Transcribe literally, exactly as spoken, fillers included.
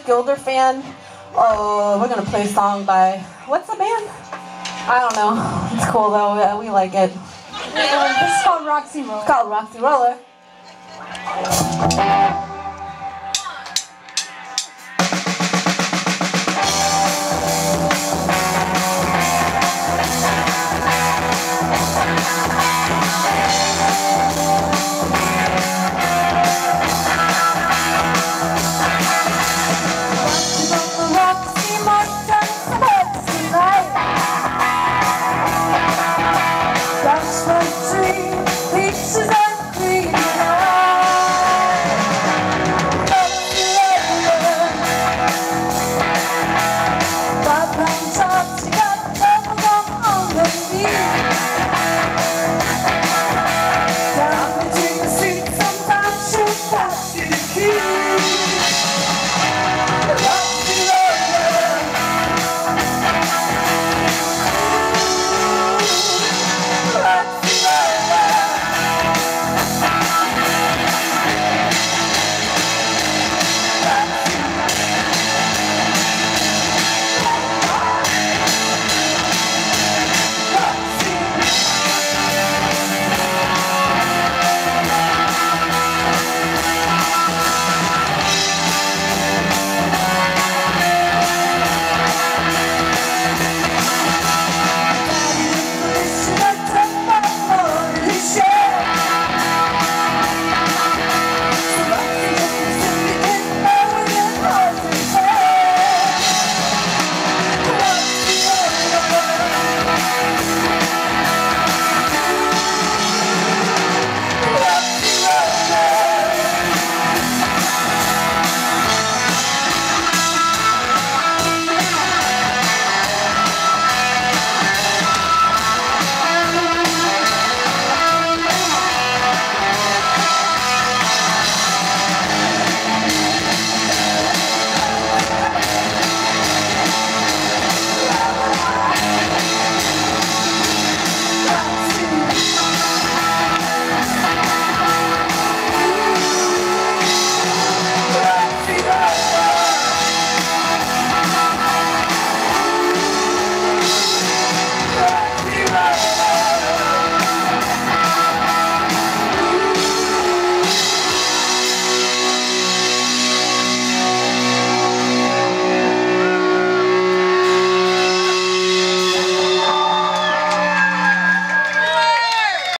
Gilder fan, oh, we're gonna play a song by, what's the band? I don't know. It's cool though. Yeah, we like it. Uh, this is called Roxy Roller. It's called Roxy Roller.